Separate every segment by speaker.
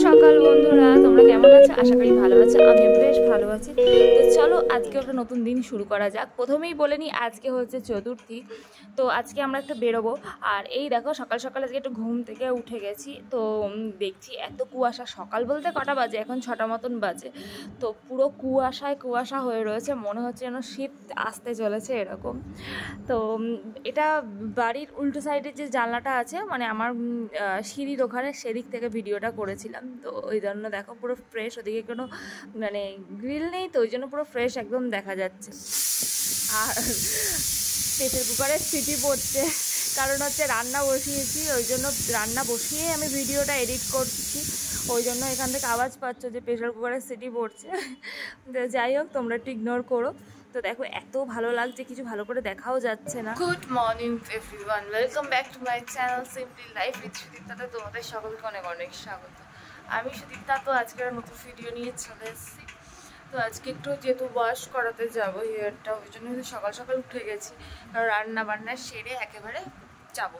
Speaker 1: সকাল বন্ধুরা, তোমরা কেমন আছো? আশা করি ভালো আছো। আমিও বেশ ভালো আছি। তো চলো আজকে একটা নতুন দিন শুরু করা যাক। প্রথমেই বলে নিই, আজকে হচ্ছে চতুর্থী। তো আজকে আমরা একটু বেরোবো। আর এই দেখো, সকাল সকাল আজকে একটু ঘুম থেকে উঠে গেছি। তো দেখছি এত কুয়াশা। সকাল বলতে কটা বাজে? এখন 6টা মতন বাজে। তো পুরো কুয়াশায় কুয়াশা হয়ে রয়েছে, মনে হচ্ছে যেন শীত আসতে চলেছে এরকম। তো এটা বাড়ির উল্টো সাইডে যে জানলাটা আছে, মানে আমার সিঁড়ির ওখানে, সেদিক থেকে ভিডিওটা করেছিলাম। তো ওই জন্য দেখো পুরো ফ্রেশ, ওদিকে কোনো মানে গ্রিল নেই, তো ওই জন্য পুরো ফ্রেশ একদম দেখা যাচ্ছে। আর প্রেসার কুকারে সিটি পড়ছে, কারণ হচ্ছে রান্না বসিয়েছি, ওই জন্য রান্না বসিয়ে আমি ভিডিওটা এডিট করছি। ওই জন্য এখান থেকে আওয়াজ পাচ্ছ যে প্রেসার কুকারের সিটি পড়ছে। যাই হোক, তোমরা একটু ইগনোর করো। তো দেখো এত ভালো লাগছে, কিছু ভালো করে দেখাও যাচ্ছে না। Good morning everyone, welcome back to my channel simply life with সুদীপ্তাতে তোমাদের সকলকে অনেক অনেক স্বাগত। আমি সুদীপ্তা। তো আজকে নতুন ভিডিও নিয়ে চলে এসেছি। তো আজকে একটু যেহেতু ওয়াশ করাতে যাবো হেয়ারটা, ওই জন্য সকাল সকাল উঠে গেছি। কারণ রান্না বান্না সেরে একেবারে যাবো।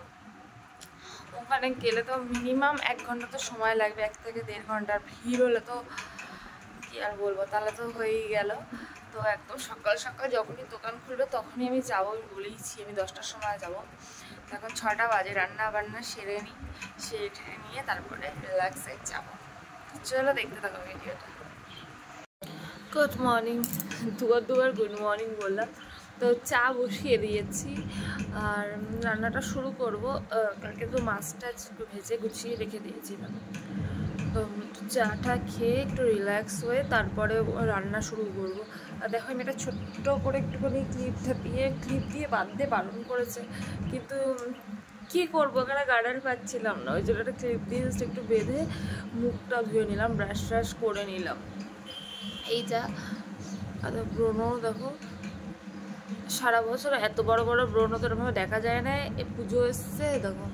Speaker 1: ওখানে গেলে তো মিনিমাম 1 ঘন্টা তো সময় লাগবে, 1 থেকে 1.5 ঘন্টার ভিড় হলে তো কি আর বলবো, তাহলে তো হয়েই গেল। তো একদম সকাল সকাল যখনই দোকান খুলবে তখনই আমি যাবো, বলেইছি আমি 10টার সময় যাব। এখন 6টা বাজে, রান্না বান্না সেরে নিই, সেরে নিয়ে তারপরে রিল্যাক্সে যাবো। চলো দেখতে থাকো ভিডিওটা। গুড মর্নিং, দুবার গুড মর্নিং বললাম। তো চা বসিয়ে দিয়েছি আর রান্নাটা শুরু করব। কালকে তো মাছটা একটু ভেজে গুছিয়ে রেখে দিয়েছিলাম। চাটা খেয়ে একটু রিল্যাক্স হয়ে তারপরে রান্না শুরু করবো। আর দেখো, আমি একটা ছোট্ট করে একটুখানি ক্লিপ দিয়ে বাঁধতে বারণ করেছে, কিন্তু কী করবো, এখানে গার্ডার পাচ্ছিলাম না, ওই জন্য একটা ক্লিপ দিয়ে জাস্ট একটু বেঁধে মুখটা ধুয়ে নিলাম, ব্রাশ ট্রাশ করে নিলাম। এই যা। আর ব্রণ দেখো, সারা বছর এত বড় বড় ব্রণ তো এরকমভাবে দেখা যায় না। এ পুজো এসছে, দেখো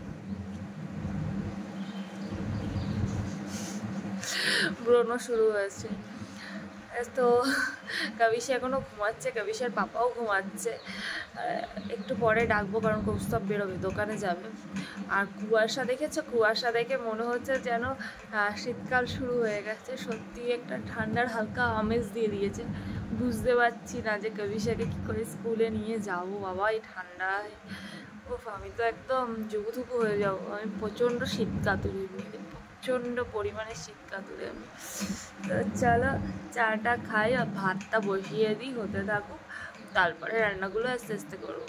Speaker 1: ব্রণ শুরু হয়েছে। তো কাবিশা এখনও ঘুমাচ্ছে, কাবিশার পাপাও ঘুমাচ্ছে। একটু পরে ডাকবো, কারণ কৌস্তব বেরোবে, দোকানে যাবে। আর কুয়াশা দেখেছো? কুয়াশা দেখে মনে হচ্ছে যেন শীতকাল শুরু হয়ে গেছে। সত্যি একটা ঠান্ডার হালকা আমেজ দিয়ে দিয়েছে। বুঝতে পারছি না যে কাবিশাকে কী করে স্কুলে নিয়ে যাব বাবা এই ঠান্ডায়। ওফ, আমি তো একদম জুবুথুবু হয়ে যাবো। আমি প্রচণ্ড শীত কাতুরি, প্রচণ্ড পরিমাণে শীত কাতুরি আমি। তো চলো চাটা খাই আর ভাতটা বসিয়ে দিই, হতে থাকুক, তারপরে রান্নাগুলো আস্তে আস্তে করবো।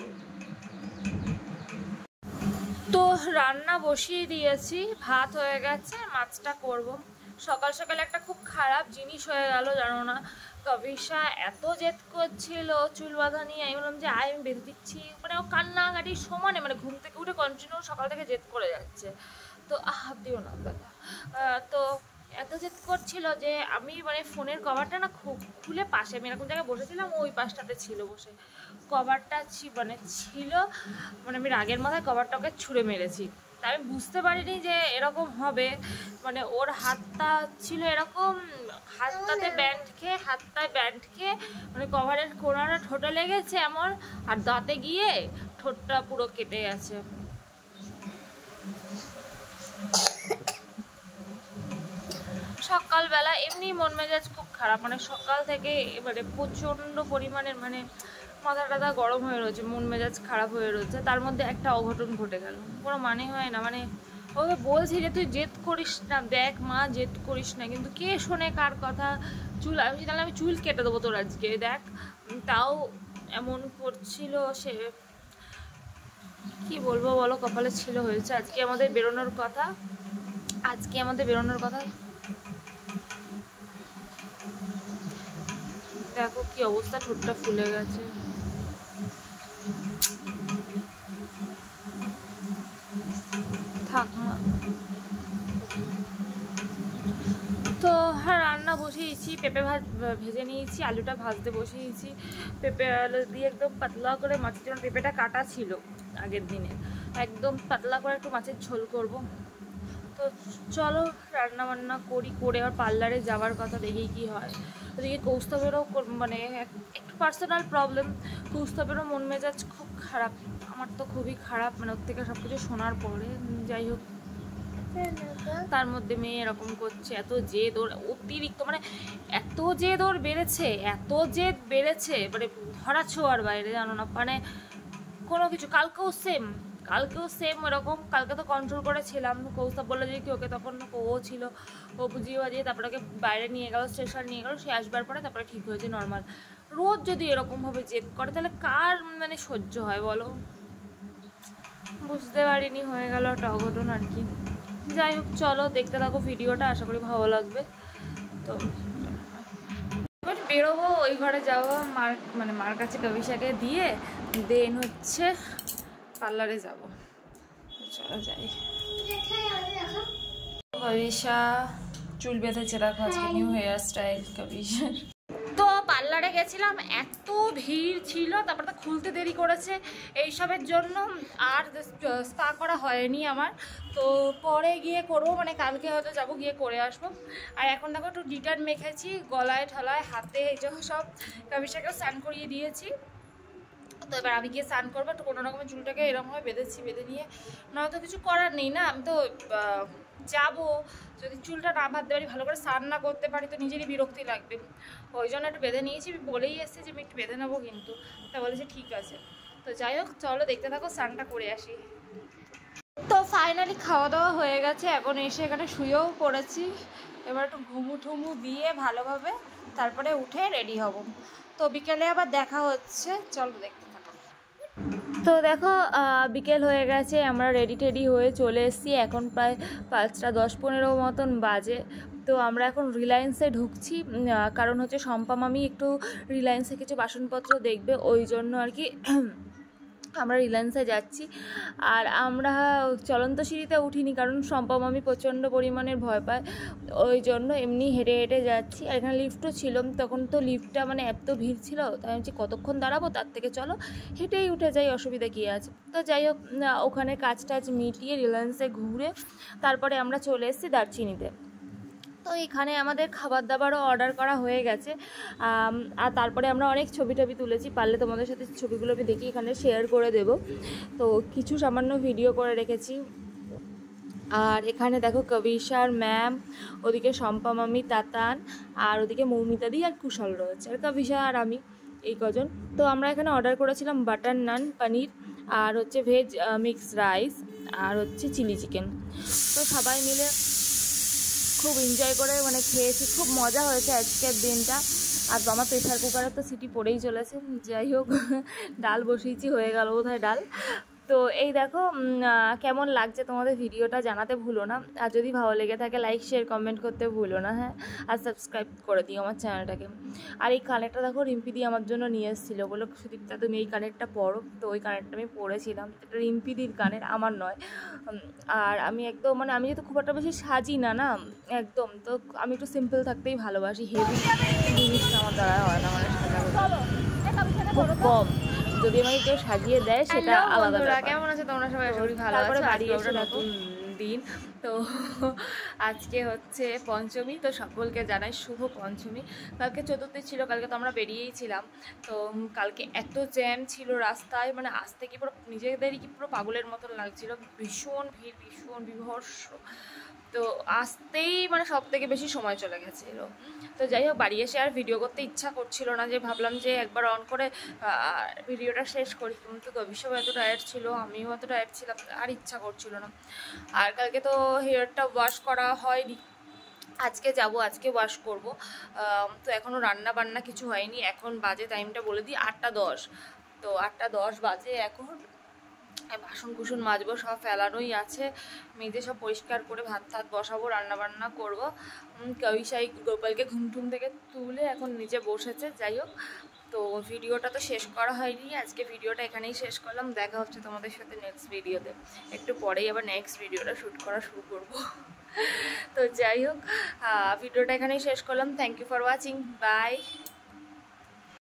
Speaker 1: তো রান্না বসিয়ে দিয়েছি, ভাত হয়ে গেছে, মাছটা করব। সকাল সকাল একটা খুব খারাপ জিনিস হয়ে গেল, জানো না? কবিশা এত জেদ করছিল চুল বাঁধা নিয়ে, আমি বললাম যে আমি বেঁধে দিচ্ছি, মানে ও কান্নাকাটির সমানে, মানে ঘুম থেকে উঠে কন্টিনিউ সকাল থেকে জেদ করে যাচ্ছে। তো হাত দিও না দাদা। তো এত জেদ করছিল যে আমি মানে ফোনের কভারটা না খুলে পাশে, আমি এরকম জায়গায় বসেছিলাম, ওই পাশটাতে ছিল বসে, কভারটা মানে ছিল, মানে আমি রাগের মাথায় কভারটাকে ছুঁড়ে মেরেছি। তা আমি বুঝতে পারিনি যে এরকম হবে। মানে ওর হাতটা ছিল এরকম, হাতটায় ব্যান্ড খেয়ে মানে কভারের কোণাটা ঠোঁটে লেগেছে এমন, আর দাঁতে গিয়ে ঠোঁটটা পুরো কেটে গেছে। সকালবেলা এমনি মন মেজাজ খুব খারাপ, মানে সকাল থেকে এবারে প্রচণ্ড পরিমাণের মানে মাথা টাথা গরম হয়ে রয়েছে, মন মেজাজ খারাপ হয়ে রয়েছে। তার মধ্যে একটা অঘটন ঘটে গেল, কোনো মানে হয় না। মানে ওকে বলছি যে তুই জেদ করিস না, দেখ মা জেদ করিস না, কিন্তু কে শোনে কার কথা। আমি চুল কেটে দেবো তোর আজকে, দেখ। তাও এমন করছিল সে, কি বলবো বলো, কপালে ছিল হয়েছে। আজকে আমাদের বেরোনোর কথা, দেখো কি অবস্থা, ঠোঁটটা ফুলে গেছে। থাক না। তো হ্যাঁ, রান্না বসিয়েছি, পেঁপে ভেজে নিয়েছি, আলুটা ভাজতে বসিয়েছি। পেঁপে আলু দিয়ে একদম পাতলা করে, মাছের জন্য পেঁপেটা কাটা ছিল আগের দিনে, একদম পাতলা করে একটু মাছের ঝোল করব। তো চলো রান্না বান্না করি, করে আর পার্লারে যাওয়ার কথা, দেখি কি হয়। ওদিকে কৌস্তবেরও মানে একটু পার্সোনাল প্রবলেম, কৌস্তবেরও মন মেজাজ খুব খারাপ, আমার তো খুবই খারাপ, মানে ওর থেকে সব কিছু শোনার পরে। যাই হোক, তার মধ্যে মেয়ে এরকম করছে, এত জেদ ওর অতিরিক্ত, মানে এত জেদ ওর বেড়েছে, এত জেদ বেড়েছে, মানে ধরা ছোঁয়ার বাইরে, জানো না, মানে কোনো কিছু। কালকেও সেম এরকম। কালকে তো কন্ট্রোল করেছিলাম, কৌস্তব বললো যে কি ওকে, তখন ও ছিল, ও বুঝিয়ে বাজিয়ে তারপরে ওকে বাইরে নিয়ে গেল, স্টেশন নিয়ে গেল, সে আসবার পরে তারপরে ঠিক হয়েছে নর্মাল। রোজ যদি এরকমভাবে জেদ করে তাহলে কার মানে সহ্য হয় বলো? বুঝতে পারিনি, হয়ে গেল একটা অঘটন আর কি। যাই হোক, চলো দেখতে থাকো ভিডিওটা, আশা করি ভালো লাগবে। তো এবার বেরোবো, ওই ঘরে যাবো, মার কাছে কবিশাকে দিয়ে দেন হচ্ছে পার্লারে যাব। চলো যাই। কবিশা চুল বেঁধেছে, দেখো আজকে নিউ হেয়ার স্টাইল কবিশার। তো পার্লারে গেছিলাম, এত ভিড় ছিল, তারপরে তো খুলতে দেরি করেছে এইসবের জন্য, আর স্পা করা হয়নি আমার। তো পরে গিয়ে করবো, মানে কালকে হয়তো যাবো, গিয়ে করে আসবো। আর এখন দেখো একটু ডিটার মেখেছি গলায় ঠলায় হাতে, এই যে সব কবিশাকেও স্নান করিয়ে দিয়েছি। তো এবার আমি গিয়ে স্নান করবো, একটু কোনো রকমের চুলটাকে এরকমভাবে বেঁধেছি, বেঁধে নিয়ে নয়তো কিছু করার নেই না, আমি তো যাবো, যদি চুলটা না বাঁধতে পারি, ভালো করে স্নান না করতে পারি, তো নিজেরই বিরক্তি লাগবে। ওই জন্য একটু বেঁধে নিয়েছি, বলেই এসেছি যে আমি একটু বেঁধে নেবো, কিন্তু তা বলেছে ঠিক আছে। তো যাই হোক, চলো দেখতে থাকো, স্নানটা করে আসি। তো ফাইনালি খাওয়া দাওয়া হয়ে গেছে, এখন এসে এখানে শুয়েও পড়েছি। এবার একটু ঘুমু দিয়ে ভালোভাবে তারপরে উঠে রেডি হব। তো বিকেলে আবার দেখা হচ্ছে, চলো দেখতে থাকো। তো দেখো বিকেল হয়ে গেছে, আমরা রেডি টেডি হয়ে চলে এসেছি, এখন প্রায় 5টা 10-15 মতন বাজে। তো আমরা এখন রিলায়েন্সে ঢুকছি, কারণ হচ্ছে শম্পা মামি একটু রিলায়েন্সে কিছু বাসনপত্র দেখবে, ওই জন্য আর কি আমরা রিলায়েন্সে যাচ্ছি। আর আমরা চলন্ত সিঁড়িতে উঠিনি, কারণ শম্পা মামি প্রচণ্ড পরিমাণের ভয় পায়, ওই জন্য এমনি হেঁটে হেঁটে যাচ্ছি। আর এখানে লিফটও ছিল, তখন তো লিফটটা মানে এত ভিড় ছিল, তাই আমি কতক্ষণ দাঁড়াবো, তার থেকে চলো হেঁটেই উঠে যাই, অসুবিধা কী আছে। তো যাই হোক, ওখানে কাজ টাজ মিটিয়ে রিলায়েন্সে ঘুরে তারপরে আমরা চলে এসেছি দারচিনিতে। তো এখানে আমাদের খাবার দাবারও অর্ডার করা হয়ে গেছে, আর তারপরে আমরা অনেক ছবি টবি তুলেছি, পারলে তোমাদের সাথে ছবিগুলো আমি দেখি এখানে শেয়ার করে দেব। তো কিছু সামান্য ভিডিও করে রেখেছি। আর এখানে দেখো কবিশার ম্যাম, ওদিকে শম্পা মামি, তাতান, আর ওদিকে মৌমিতাদি আর কুশল রয়েছে, আর কবিশা আর আমি, এই কজন। তো আমরা এখানে অর্ডার করেছিলাম বাটার নান, পনির, আর হচ্ছে ভেজ মিক্স রাইস, আর হচ্ছে চিলি চিকেন। তো সবাই মিলে খুব এনজয় করে মানে খেয়েছি, খুব মজা হয়েছে আজকের দিনটা। আর আমার প্রেশার কুকারে তো সিটি পড়েই চলেছে। যাই হোক, ডাল বসিয়েছি, হয়ে গেল বোধহয় ডাল। তো এই দেখো, কেমন লাগছে তোমাদের ভিডিওটা জানাতে ভুলো না, আর যদি ভালো লেগে থাকে লাইক শেয়ার কমেন্ট করতে ভুলো না, হ্যাঁ, আর সাবস্ক্রাইব করে দিও আমার চ্যানেলটাকে। আর এই কানেরটা দেখো রিম্পিদি আমার জন্য নিয়ে এসেছিলো, বলো সুদীপ্তা তুমি এই কানেরটা পরো, তো ওই কানেরটা আমি পরেছিলাম, এটা রিম্পিদির কানের, আমার নয়। আর আমি একদম মানে আমি যেহেতু খুব একটা বেশি সাজি না না একদম, তো আমি একটু সিম্পল থাকতেই ভালোবাসি, হেভি জিনিসটা আমার দ্বারা হয় না, মানে খুব কম, যদি আমাকে কেউ সাজিয়ে দেয় সেটা আলাদা ব্যাপার। কেমন আছে তোমরা সবাই? শরীর ভালো আছে? বাড়ি এসে নতুন দিন। তো আজকে হচ্ছে পঞ্চমী, তো সকলকে জানাই শুভ পঞ্চমী। কালকে চতুর্থী ছিল, কালকে তো আমরা বেরিয়েই ছিলাম। তো কালকে এত জ্যাম ছিল রাস্তায়, মানে আসতে কি পুরো নিজেদেরই কি পুরো পাগলের মতন লাগছিল, ভীষণ ভিড়, ভীষণ বিভৎস। তো আসতেই মানে সব থেকে বেশি সময় চলে গেছিলো। তো যাই হোক, বাড়ি এসে আর ভিডিও করতে ইচ্ছা করছিল না, যে ভাবলাম যে একবার অন করে ভিডিওটা শেষ করি, কিন্তু কবিশাও এত টায়ার্ড ছিল, আমিও এত টায়ার্ড ছিলাম, আর ইচ্ছা করছিল না। আর কালকে তো হেয়ারটা ওয়াশ করা হয়নি, আজকে যাব, আজকে ওয়াশ করব। তো এখনও রান্না বান্না কিছু হয়নি, এখন বাজে টাইমটা বলে দিই 8টা 10। তো 8টা 10 বাজে এখন। বাসন কুসন মাজবো, সব ফেলানোই আছে, মেজে সব পরিষ্কার করে ভাত টাত বসাবো, রান্না বান্না করবো। কবিশাই গোপালকে ঘুম টুম থেকে তুলে এখন নিচে বসেছে। যাই হোক, তো ভিডিওটা তো শেষ করা হয়নি, আজকে ভিডিওটা এখানেই শেষ করলাম। দেখা হচ্ছে তোমাদের সাথে নেক্সট ভিডিওতে, একটু পরেই আবার নেক্সট ভিডিওটা শ্যুট করা শুরু করব। তো যাই হোক, ভিডিওটা এখানেই শেষ করলাম। Thank you for watching, by.